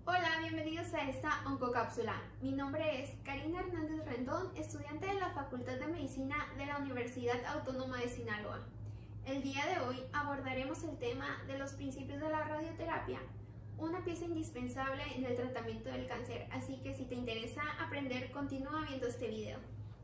Hola, bienvenidos a esta Oncocápsula. Mi nombre es Karina Hernández Rendón, estudiante de la Facultad de Medicina de la Universidad Autónoma de Sinaloa. El día de hoy abordaremos el tema de los principios de la radioterapia, una pieza indispensable en el tratamiento del cáncer, así que si te interesa aprender, continúa viendo este video.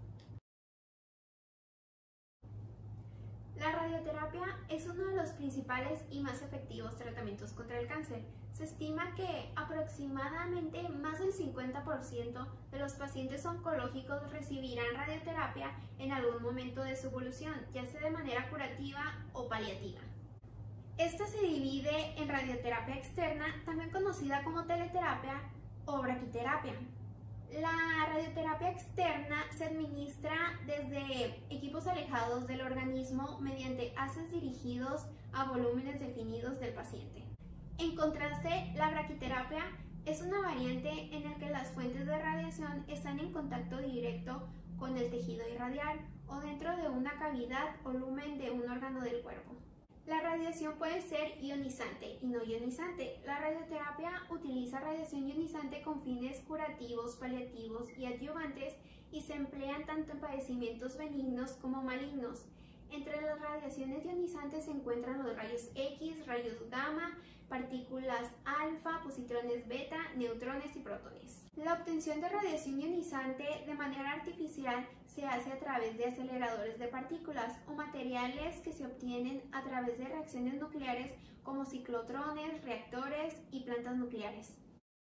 La radioterapia es uno de los principales y más efectivos tratamientos contra el cáncer. Se estima que aproximadamente más del 50% de los pacientes oncológicos recibirán radioterapia en algún momento de su evolución, ya sea de manera curativa o paliativa. Esta se divide en radioterapia externa, también conocida como teleterapia o braquiterapia. La radioterapia externa se administra desde equipos alejados del organismo mediante haces dirigidos a volúmenes definidos del paciente. En contraste, la braquiterapia es una variante en la que las fuentes de radiación están en contacto directo con el tejido irradiar o dentro de una cavidad o lumen de un órgano del cuerpo. La radiación puede ser ionizante y no ionizante. La radioterapia utiliza radiación ionizante con fines curativos, paliativos y adyuvantes y se emplean tanto en padecimientos benignos como malignos. Entre las radiaciones ionizantes se encuentran los rayos X, rayos gamma, partículas alfa, positrones beta, neutrones y protones. La obtención de radiación ionizante de manera artificial se hace a través de aceleradores de partículas o materiales que se obtienen a través de reacciones nucleares como ciclotrones, reactores y plantas nucleares.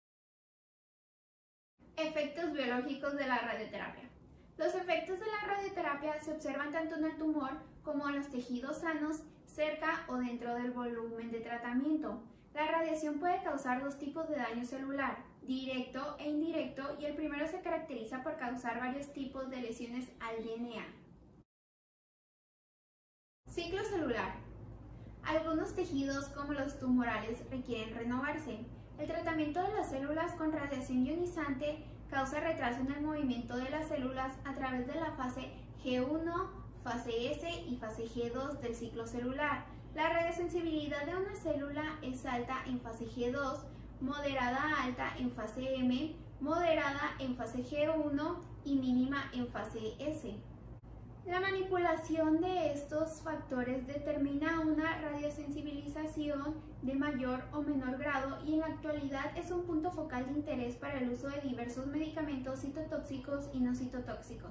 Efectos biológicos de la radioterapia. Los efectos de la radioterapia se observan tanto en el tumor como en los tejidos sanos cerca o dentro del volumen de tratamiento. La radiación puede causar dos tipos de daño celular, directo e indirecto, y el primero se caracteriza por causar varios tipos de lesiones al DNA. Ciclo celular. Algunos tejidos, como los tumorales, requieren renovarse. El tratamiento de las células con radiación ionizante causa retraso en el movimiento de las células a través de la fase G1, fase S y fase G2 del ciclo celular. La radiosensibilidad de una célula es alta en fase G2, moderada a alta en fase M, moderada en fase G1 y mínima en fase S. La manipulación de estos factores determina una radiosensibilización de mayor o menor grado y en la actualidad es un punto focal de interés para el uso de diversos medicamentos citotóxicos y no citotóxicos.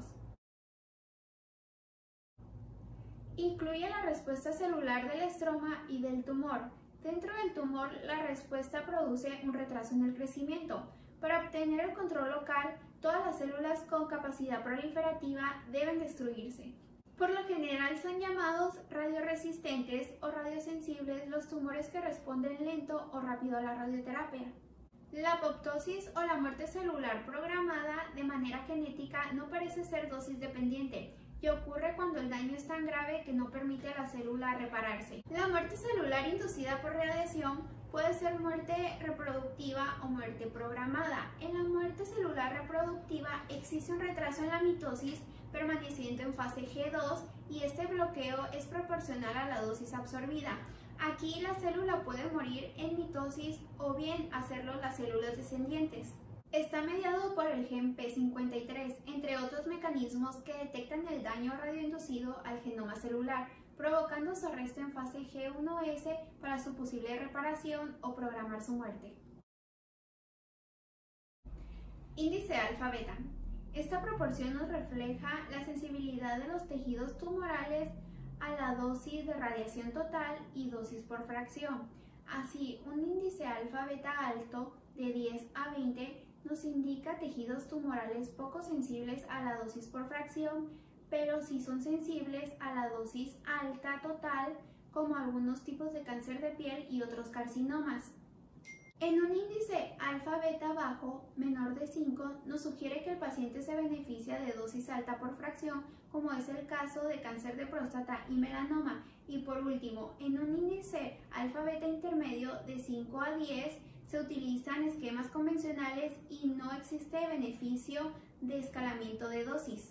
Incluye la respuesta celular del estroma y del tumor. Dentro del tumor, la respuesta produce un retraso en el crecimiento. Para obtener el control local, todas las células con capacidad proliferativa deben destruirse. Por lo general son llamados radioresistentes o radiosensibles los tumores que responden lento o rápido a la radioterapia. La apoptosis o la muerte celular programada de manera genética no parece ser dosis dependiente y ocurre cuando el daño es tan grave que no permite a la célula repararse. La muerte celular inducida por radiación puede ser muerte reproductiva o muerte programada. En la muerte celular reproductiva existe un retraso en la mitosis permaneciendo en fase G2 y este bloqueo es proporcional a la dosis absorbida. Aquí la célula puede morir en mitosis o bien hacerlo las células descendientes. Está mediado por el gen P53, entre otros mecanismos que detectan el daño radioinducido al genoma celular, provocando su arresto en fase G1S para su posible reparación o programar su muerte. Índice alfa-beta. Esta proporción nos refleja la sensibilidad de los tejidos tumorales a la dosis de radiación total y dosis por fracción. Así, un índice alfa-beta alto de 10 a 20 nos indica tejidos tumorales poco sensibles a la dosis por fracción, pero sí son sensibles a la dosis alta total, como algunos tipos de cáncer de piel y otros carcinomas. En un índice alfa-beta bajo, menor de 5, nos sugiere que el paciente se beneficia de dosis alta por fracción, como es el caso de cáncer de próstata y melanoma. Y por último, en un índice alfa-beta intermedio de 5 a 10, se utilizan esquemas convencionales y no existe beneficio de escalamiento de dosis.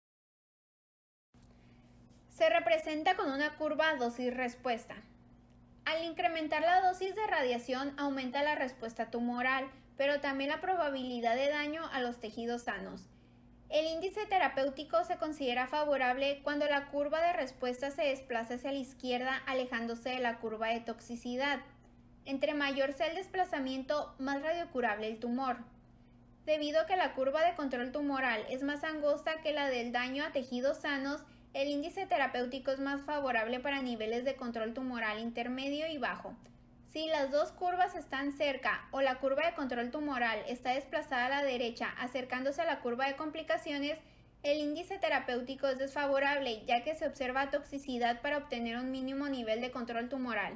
Se representa con una curva dosis-respuesta. Al incrementar la dosis de radiación aumenta la respuesta tumoral, pero también la probabilidad de daño a los tejidos sanos. El índice terapéutico se considera favorable cuando la curva de respuesta se desplaza hacia la izquierda, alejándose de la curva de toxicidad. Entre mayor sea el desplazamiento, más radiocurable el tumor. Debido a que la curva de control tumoral es más angosta que la del daño a tejidos sanos, el índice terapéutico es más favorable para niveles de control tumoral intermedio y bajo. Si las dos curvas están cerca o la curva de control tumoral está desplazada a la derecha, acercándose a la curva de complicaciones, el índice terapéutico es desfavorable, ya que se observa toxicidad para obtener un mínimo nivel de control tumoral.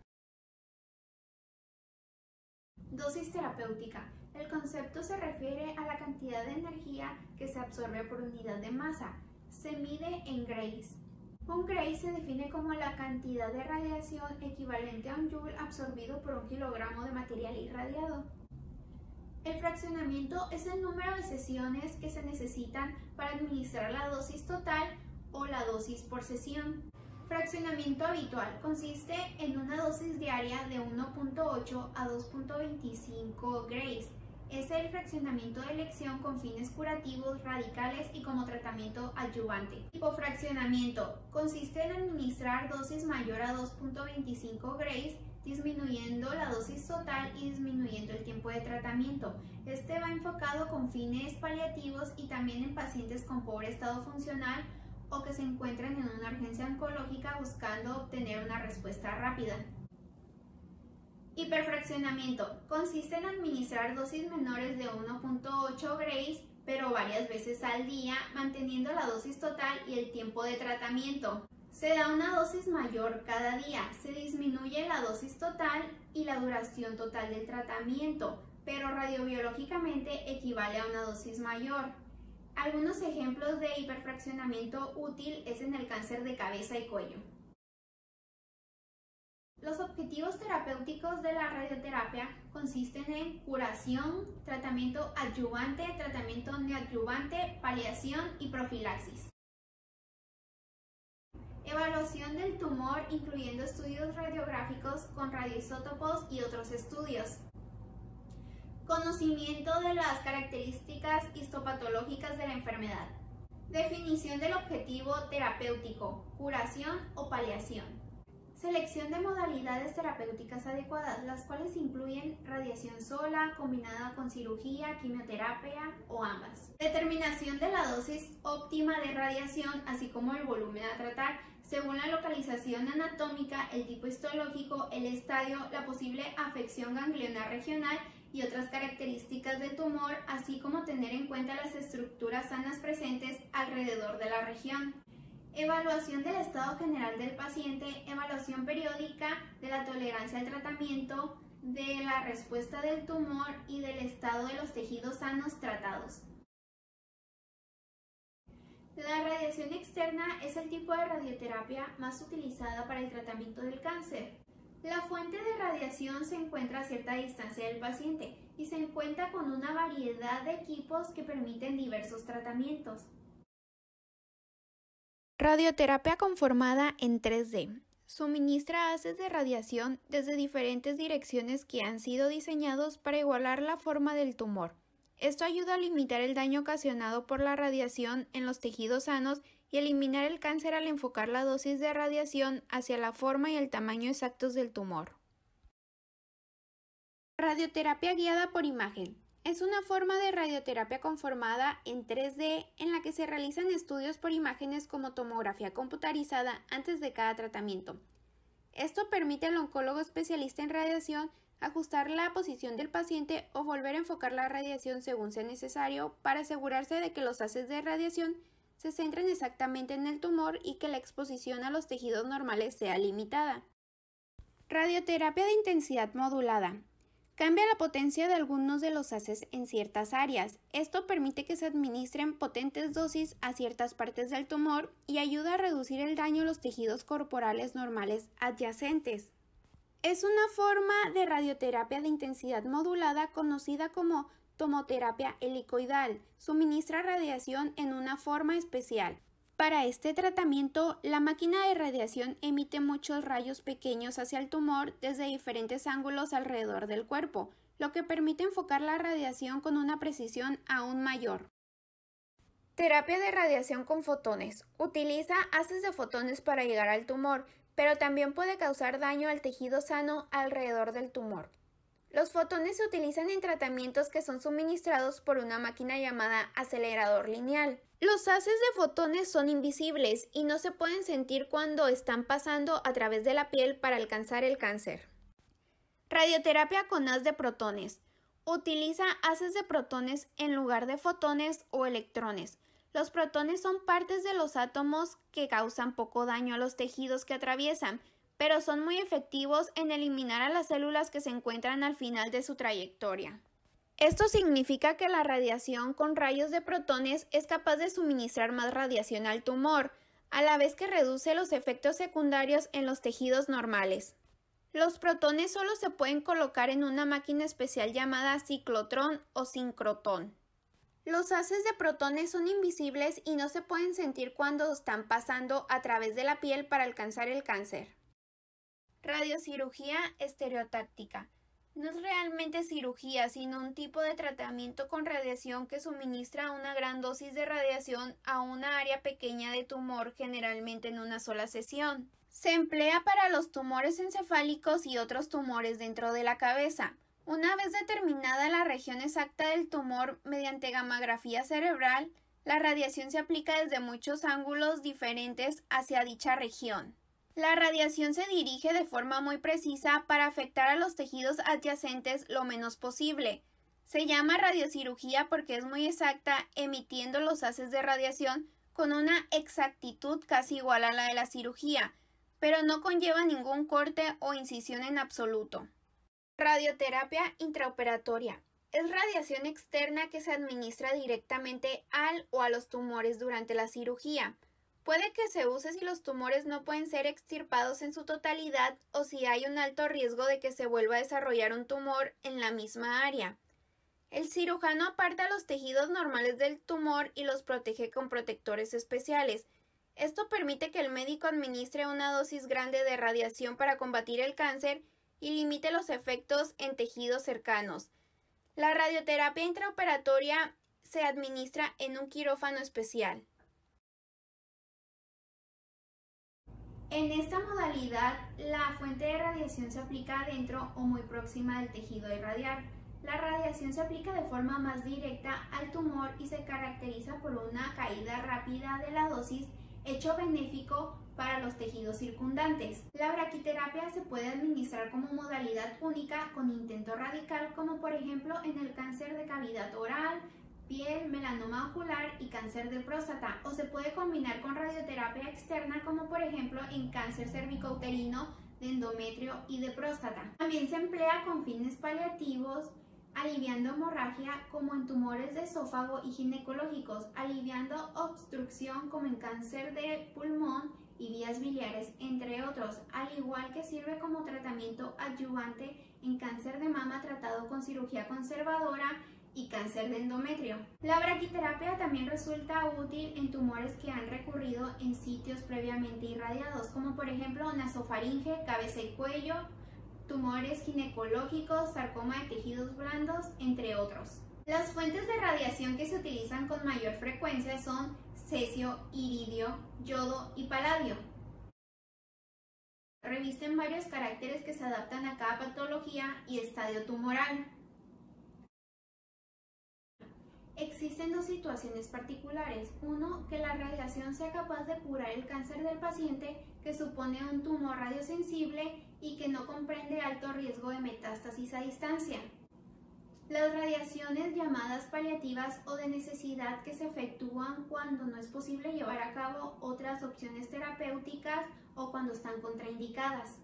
Dosis terapéutica. El concepto se refiere a la cantidad de energía que se absorbe por unidad de masa. Se mide en grays. Un gray se define como la cantidad de radiación equivalente a un joule absorbido por un kilogramo de material irradiado. El fraccionamiento es el número de sesiones que se necesitan para administrar la dosis total o la dosis por sesión. Fraccionamiento habitual consiste en una dosis diaria de 1.8 a 2.25 grays. Es el fraccionamiento de elección con fines curativos, radicales y como tratamiento adyuvante. Hipofraccionamiento consiste en administrar dosis mayor a 2.25 grays, disminuyendo la dosis total y disminuyendo el tiempo de tratamiento. Este va enfocado con fines paliativos y también en pacientes con pobre estado funcional o que se encuentran en una urgencia oncológica buscando obtener una respuesta rápida. Hiperfraccionamiento consiste en administrar dosis menores de 1.8 grays, pero varias veces al día, manteniendo la dosis total y el tiempo de tratamiento. Se da una dosis mayor cada día, se disminuye la dosis total y la duración total del tratamiento, pero radiobiológicamente equivale a una dosis mayor. Algunos ejemplos de hiperfraccionamiento útil es en el cáncer de cabeza y cuello. Los objetivos terapéuticos de la radioterapia consisten en curación, tratamiento adyuvante, tratamiento neoadyuvante, paliación y profilaxis. Evaluación del tumor incluyendo estudios radiográficos con radioisótopos y otros estudios. Conocimiento de las características histopatológicas de la enfermedad. Definición del objetivo terapéutico, curación o paliación. Selección de modalidades terapéuticas adecuadas, las cuales incluyen radiación sola, combinada con cirugía, quimioterapia o ambas. Determinación de la dosis óptima de radiación, así como el volumen a tratar, según la localización anatómica, el tipo histológico, el estadio, la posible afección ganglionar regional y otras características del tumor, así como tener en cuenta las estructuras sanas presentes alrededor de la región. Evaluación del estado general del paciente, evaluación periódica de la tolerancia al tratamiento, de la respuesta del tumor y del estado de los tejidos sanos tratados. La radiación externa es el tipo de radioterapia más utilizada para el tratamiento del cáncer. La fuente de radiación se encuentra a cierta distancia del paciente y se encuentra con una variedad de equipos que permiten diversos tratamientos. Radioterapia conformada en 3D. Suministra haces de radiación desde diferentes direcciones que han sido diseñados para igualar la forma del tumor. Esto ayuda a limitar el daño ocasionado por la radiación en los tejidos sanos y eliminar el cáncer al enfocar la dosis de radiación hacia la forma y el tamaño exactos del tumor. Radioterapia guiada por imagen. Es una forma de radioterapia conformada en 3D en la que se realizan estudios por imágenes como tomografía computarizada antes de cada tratamiento. Esto permite al oncólogo especialista en radiación ajustar la posición del paciente o volver a enfocar la radiación según sea necesario para asegurarse de que los haces de radiación se centren exactamente en el tumor y que la exposición a los tejidos normales sea limitada. Radioterapia de intensidad modulada. Cambia la potencia de algunos de los haces en ciertas áreas. Esto permite que se administren potentes dosis a ciertas partes del tumor y ayuda a reducir el daño a los tejidos corporales normales adyacentes. Es una forma de radioterapia de intensidad modulada conocida como tomoterapia helicoidal. Suministra radiación en una forma especial. Para este tratamiento, la máquina de radiación emite muchos rayos pequeños hacia el tumor desde diferentes ángulos alrededor del cuerpo, lo que permite enfocar la radiación con una precisión aún mayor. Terapia de radiación con fotones. Utiliza haces de fotones para llegar al tumor, pero también puede causar daño al tejido sano alrededor del tumor. Los fotones se utilizan en tratamientos que son suministrados por una máquina llamada acelerador lineal. Los haces de fotones son invisibles y no se pueden sentir cuando están pasando a través de la piel para alcanzar el cáncer. Radioterapia con haz de protones. Utiliza haces de protones en lugar de fotones o electrones. Los protones son partes de los átomos que causan poco daño a los tejidos que atraviesan, pero son muy efectivos en eliminar a las células que se encuentran al final de su trayectoria. Esto significa que la radiación con rayos de protones es capaz de suministrar más radiación al tumor, a la vez que reduce los efectos secundarios en los tejidos normales. Los protones solo se pueden colocar en una máquina especial llamada ciclotrón o sincrotrón. Los haces de protones son invisibles y no se pueden sentir cuando están pasando a través de la piel para alcanzar el cáncer. Radiocirugía estereotáctica. No es realmente cirugía, sino un tipo de tratamiento con radiación que suministra una gran dosis de radiación a una área pequeña de tumor, generalmente en una sola sesión. Se emplea para los tumores encefálicos y otros tumores dentro de la cabeza. Una vez determinada la región exacta del tumor mediante gammagrafía cerebral, la radiación se aplica desde muchos ángulos diferentes hacia dicha región. La radiación se dirige de forma muy precisa para afectar a los tejidos adyacentes lo menos posible. Se llama radiocirugía porque es muy exacta, emitiendo los haces de radiación con una exactitud casi igual a la de la cirugía, pero no conlleva ningún corte o incisión en absoluto. Radioterapia intraoperatoria. Es radiación externa que se administra directamente al o a los tumores durante la cirugía. Puede que se use si los tumores no pueden ser extirpados en su totalidad o si hay un alto riesgo de que se vuelva a desarrollar un tumor en la misma área. El cirujano aparta los tejidos normales del tumor y los protege con protectores especiales. Esto permite que el médico administre una dosis grande de radiación para combatir el cáncer y limite los efectos en tejidos cercanos. La radioterapia intraoperatoria se administra en un quirófano especial. En esta modalidad, la fuente de radiación se aplica dentro o muy próxima del tejido a irradiar. La radiación se aplica de forma más directa al tumor y se caracteriza por una caída rápida de la dosis, hecho benéfico para los tejidos circundantes. La braquiterapia se puede administrar como modalidad única con intento radical, como por ejemplo en el cáncer de cavidad oral, piel, melanoma ocular y cáncer de próstata, o se puede combinar con radioterapia externa como por ejemplo en cáncer cervicouterino, de endometrio y de próstata. También se emplea con fines paliativos, aliviando hemorragia como en tumores de esófago y ginecológicos, aliviando obstrucción como en cáncer de pulmón y vías biliares, entre otros, al igual que sirve como tratamiento adyuvante en cáncer de mama tratado con cirugía conservadora y cáncer de endometrio. La braquiterapia también resulta útil en tumores que han recurrido en sitios previamente irradiados, como por ejemplo nasofaringe, cabeza y cuello, tumores ginecológicos, sarcoma de tejidos blandos, entre otros. Las fuentes de radiación que se utilizan con mayor frecuencia son cesio, iridio, yodo y paladio. Revisten varios caracteres que se adaptan a cada patología y estadio tumoral. Existen dos situaciones particulares. Uno, que la radiación sea capaz de curar el cáncer del paciente que supone un tumor radiosensible y que no comprende alto riesgo de metástasis a distancia. Las radiaciones llamadas paliativas o de necesidad que se efectúan cuando no es posible llevar a cabo otras opciones terapéuticas o cuando están contraindicadas.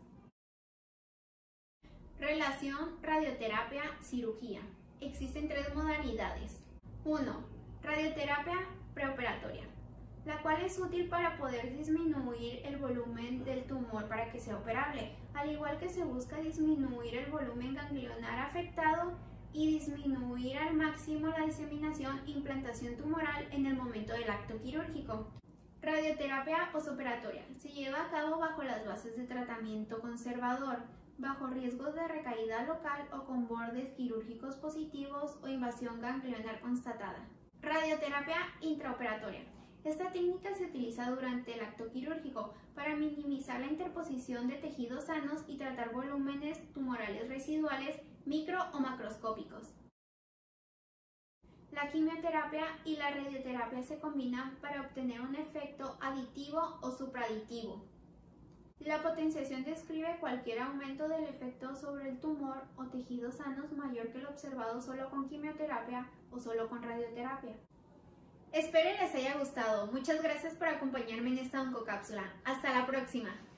Relación radioterapia-cirugía. Existen tres modalidades. 1. Radioterapia preoperatoria, la cual es útil para poder disminuir el volumen del tumor para que sea operable, al igual que se busca disminuir el volumen ganglionar afectado y disminuir al máximo la diseminación e implantación tumoral en el momento del acto quirúrgico. Radioterapia posoperatoria. Se lleva a cabo bajo las bases de tratamiento conservador, bajo riesgos de recaída local o con bordes quirúrgicos positivos o invasión ganglionar constatada. Radioterapia intraoperatoria. Esta técnica se utiliza durante el acto quirúrgico para minimizar la interposición de tejidos sanos y tratar volúmenes tumorales residuales micro o macroscópicos. La quimioterapia y la radioterapia se combinan para obtener un efecto aditivo o supraditivo. La potenciación describe cualquier aumento del efecto sobre el tumor o tejidos sanos mayor que el observado solo con quimioterapia o solo con radioterapia. Espero les haya gustado. Muchas gracias por acompañarme en esta oncocápsula. Hasta la próxima.